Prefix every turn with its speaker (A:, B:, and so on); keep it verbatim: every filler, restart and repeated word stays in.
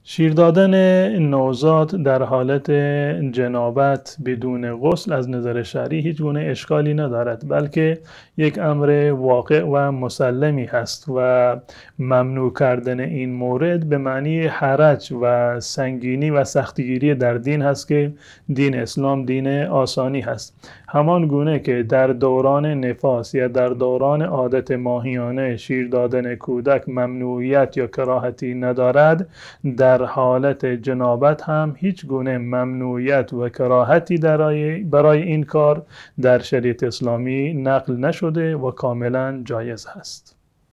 A: شیر دادن نوزاد در حالت جنابت بدون غسل از نظر شرعی هیچ گونه اشکالی ندارد، بلکه یک امر واقع و مسلمی هست و ممنوع کردن این مورد به معنی حرج و سنگینی و سختگیری در دین هست که دین اسلام دین آسانی هست. همان گونه که در دوران نفاس یا در دوران عادت ماهیانه شیر دادن کودک ممنوعیت یا کراهتی ندارد، در حالت جنابت هم هیچ گونه ممنوعیت و کراهتی برای این کار در شریعت اسلامی نقل نشده و کاملا جایز هست.